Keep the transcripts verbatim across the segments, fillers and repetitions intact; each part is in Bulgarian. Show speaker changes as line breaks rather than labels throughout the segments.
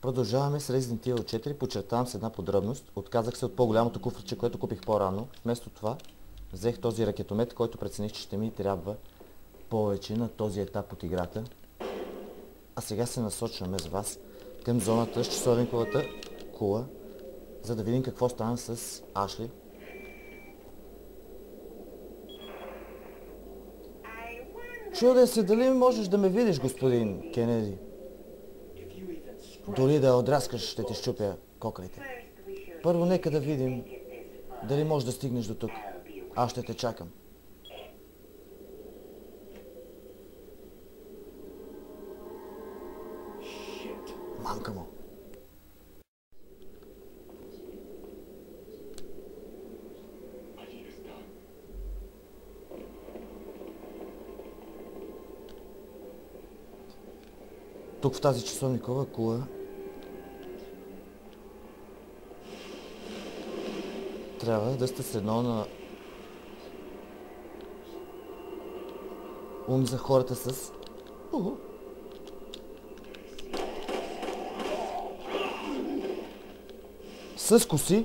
Продължаваме с Resident Evil четири. Подчертавам с една подробност. Отказах се от по-голямото куфрче, което купих по-рано. Вместо това взех този ракетомет, който прецених, че ще ми трябва повече на този етап от играта. А сега се насочваме с вас към зоната с часовниковата кула, за да видим какво стана с Ашли. Чудя се дали можеш да ме видиш, господин Кенеди. Дори да отраскаш, ще ти щупя кокрите. Първо нека да видим дали можеш да стигнеш до тук. Аз ще те чакам. Мамка му. Тук в тази часовникова кула трябва да сте с едно на ум за хората с Уху. С коси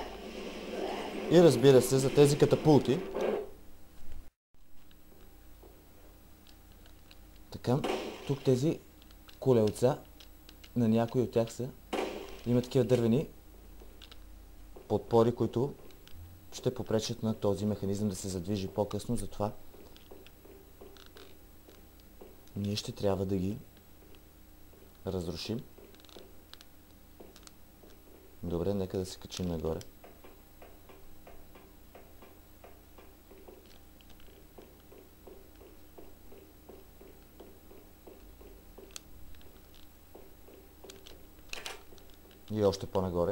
и разбира се за тези катапулти. Така, тук тези колелца, на някои от тях са, има такива дървени подпори, които ще попречат на този механизъм да се задвижи по-късно, затова ние ще трябва да ги разрушим. Добре, нека да се качим нагоре. И още по-нагоре.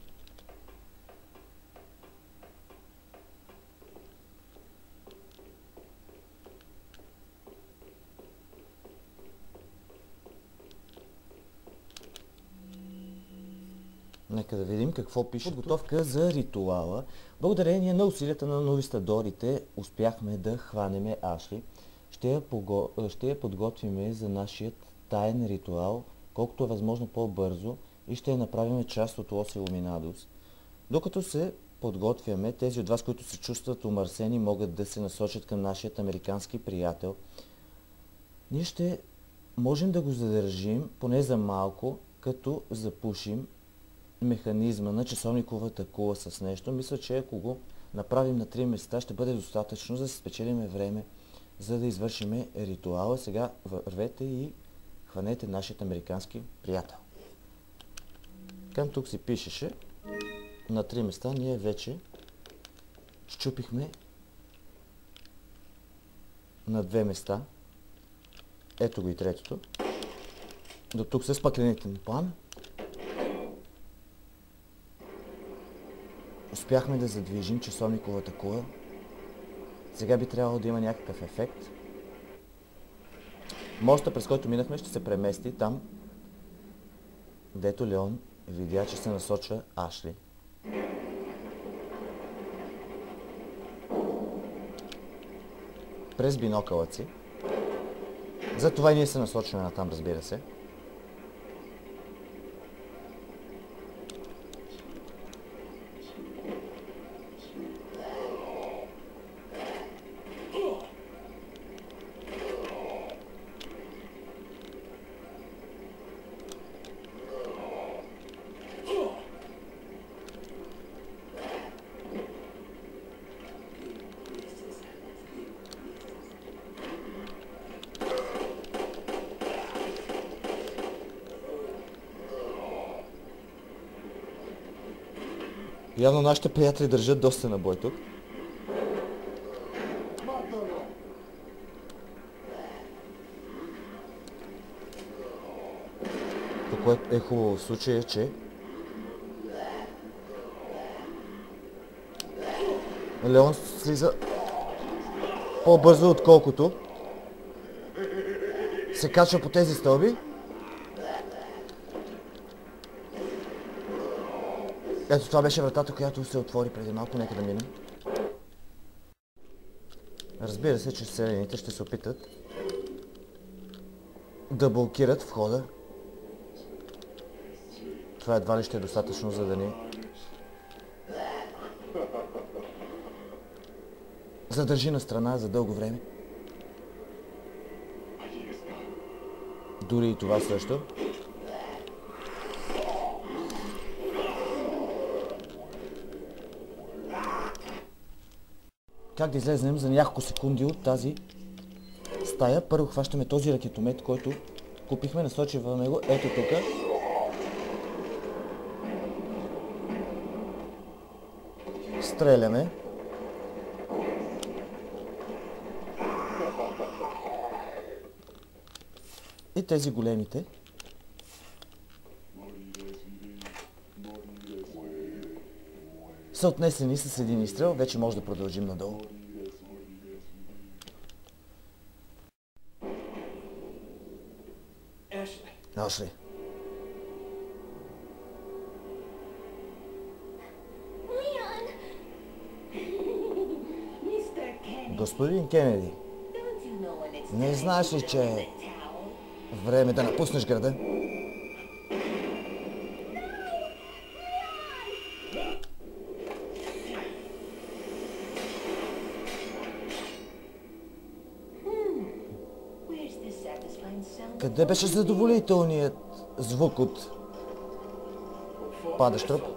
Нека да видим какво пише. Подготовка за ритуала. Благодарение на усилията на новистадорите успяхме да хванеме Ашли. Ще я, пого... ще я подготвиме за нашият таен ритуал, колкото е възможно по-бързо, и ще я направим част от Лос Илуминадос. Докато се подготвяме, тези от вас, които се чувстват умърсени, могат да се насочат към нашият американски приятел. Ние ще можем да го задържим поне за малко, като запушим механизма на часовниковата кула с нещо. Мисля, че ако го направим на три места, ще бъде достатъчно, за да се спечелиме време, за да извършиме ритуала. Сега вървете и хванете нашият американски приятел. Към тук си пишеше, на три места ние вече счупихме на две места. Ето го и третото. До тук с паклените ни план. Успяхме да задвижим часовниковата кула. Сега би трябвало да има някакъв ефект. Моста, през който минахме, ще се премести там, дето Леон видя, че се насочва Ашли. През бинокълът си. Затова и ние се насочваме натам, разбира се. Явно нашите приятели държат доста на бой тук. То, което е хубаво в случая, е, че Леон слиза по-бързо, отколкото се качва по тези стълби. Ето, това беше вратата, която се отвори преди малко. Нека да минем. Разбира се, че селените ще се опитат да блокират входа това едва ли ще е достатъчно, за да ни задържи на страна за дълго време. Дори и това също. Как да излезнем за няколко секунди от тази стая? Първо хващаме този ракетомет, който купихме, насочваме го ето тук. Стреляме. И тези големите са отнесени с един изстрел. Вече може да продължим надолу. Ашли. Господин Кенеди, не знаеш ли, че е време да напуснеш града? Къде беше задоволителният звук от падащ труп?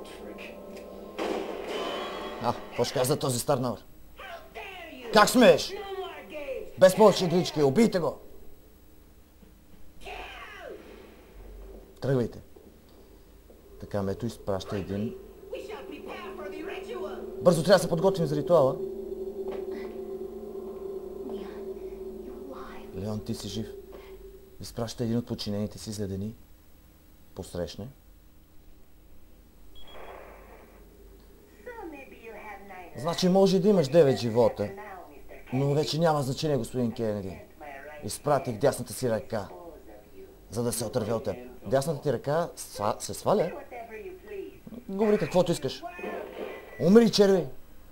А, какво ще каза този стар навър? Как смееш? Без повече игрички, убийте го! Тръгвайте. Така, мето изпраща един. Бързо трябва да се подготвим за ритуала. Леон, ти си жив. Изпраща един от подчинените си, за да ни посрещне. Значи може да имаш девет живота, но вече няма значение, господин Кенеди. Изпратих дясната си ръка, за да се отърве от теб. Дясната ти ръка се сваля? Говори каквото искаш. Умри, черви!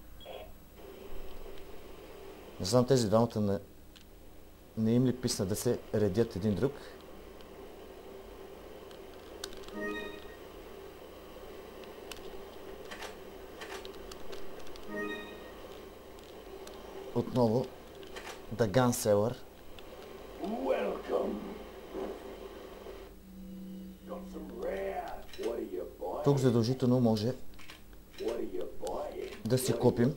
Не знам, тези двамата не, не им ли писна да се редят един друг? Отново The Gun Seller. Тук задължително може да си купим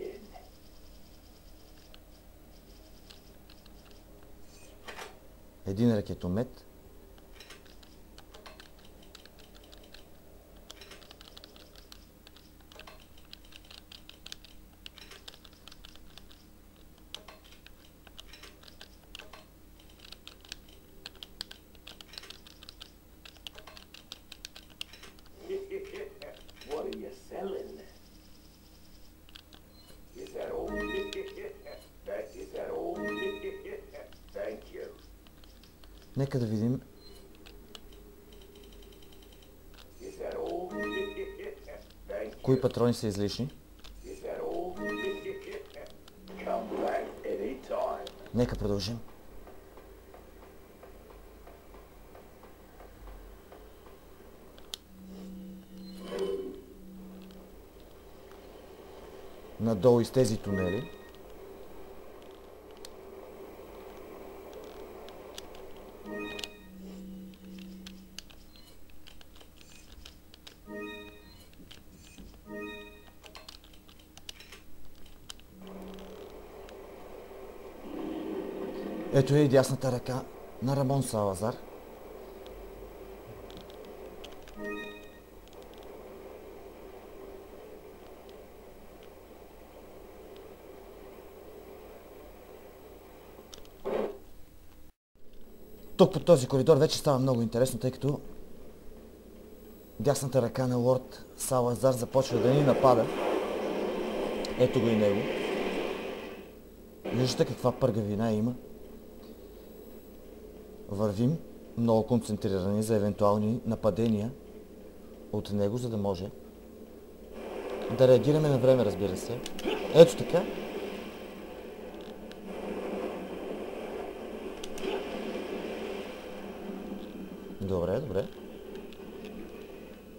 един ракетомет, нека да видим. Кои патрони са излишни? Нека продължим. Надолу из тези тунели. Ето е и дясната ръка на Рамон Салазар. Тук по този коридор вече става много интересно, тъй като дясната ръка на лорд Салазар започва да ни напада. Ето го и него. Виждате каква пъргавина има. Вървим много концентрирани за евентуални нападения от него, за да може да реагираме на време, разбира се. Ето така. Добре, добре.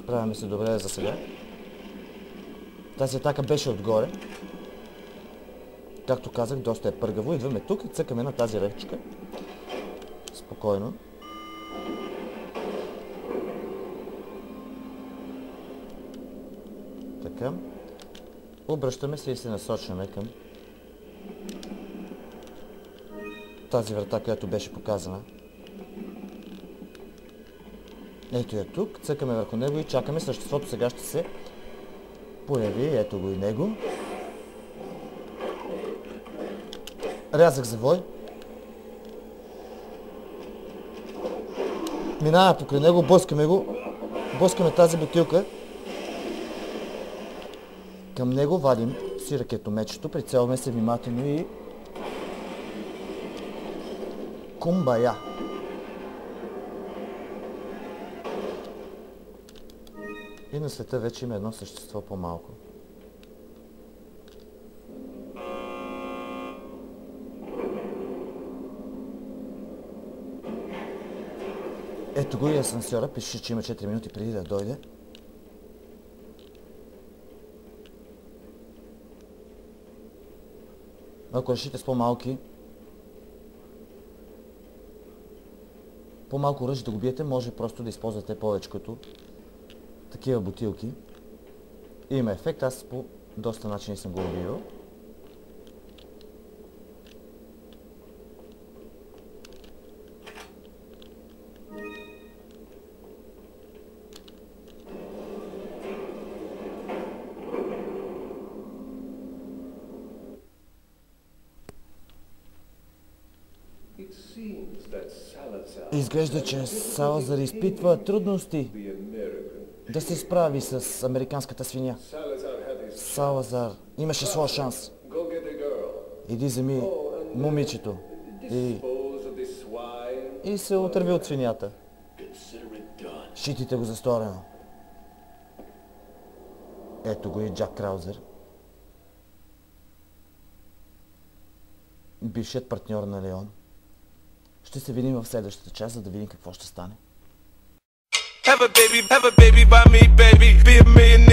Справяме се добре за сега. Тази атака беше отгоре. Както казах, доста е пъргаво. Идваме тук и цъкаме на тази ръчка. Спокойно. Така. Обръщаме се и се насочваме към тази врата, която беше показана. Ето я тук, цъкаме върху него и чакаме. Съществото сега ще се появи. Ето го и него. Рязък завой. Минава покрай него, блъскаме го. Блъскаме тази бутилка. Към него вадим си ракетомечето, прицелваме се внимателно и кумбая. И на света вече има едно същество по-малко. Ето го и асансьора, пише, че има четири минути преди да дойде. Ако решите с по-малки, по-малко оръжие да го биете, може просто да използвате повече като такива бутилки. И има ефект, аз по доста начини съм го убивал. Изглежда, че Салазар изпитва трудности да се справи с американската свиня. Салазар имаше своя шанс. Иди вземи момичето и, и се отърви от свинята. Считайте го за сторено. Ето го и Джак Краузер. Бившият партньор на Леон. Ще се видим в следващата част, за да видим какво ще стане. Have a baby, have a baby by me, baby. Be a millionaire.